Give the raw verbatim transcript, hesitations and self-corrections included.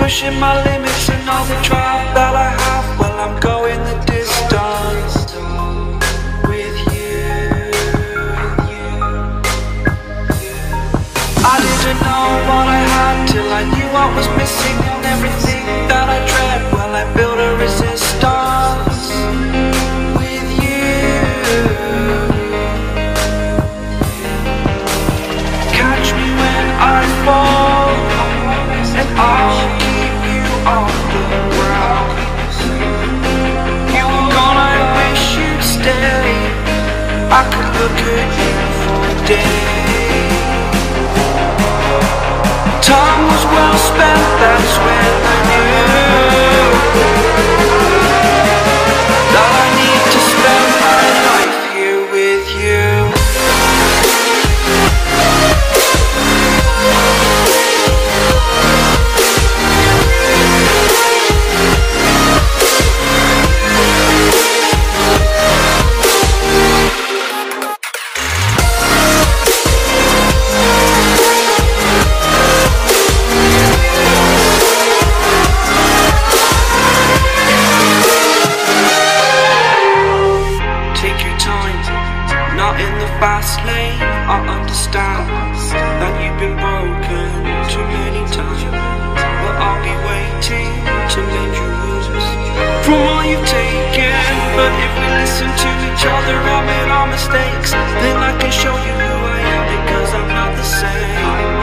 pushing my limits and all the drive that I have. Well, I'm going the distance with you. I didn't know what I had till I knew I was missing and everything that I dread. Well, I built a resistance with you. Catch me when I fall, and I'll keep you on the ground. You were gone, I wish you'd stay. I could look at you for days. Time was well spent, that's when I knew that I need to spend my life here with you. Fast lane, I understand that you've been broken too many times, but I'll be waiting to mend your wounds from all you've taken. But if we listen to each other, admit our mistakes, then I can show you who I am, because I'm not the same.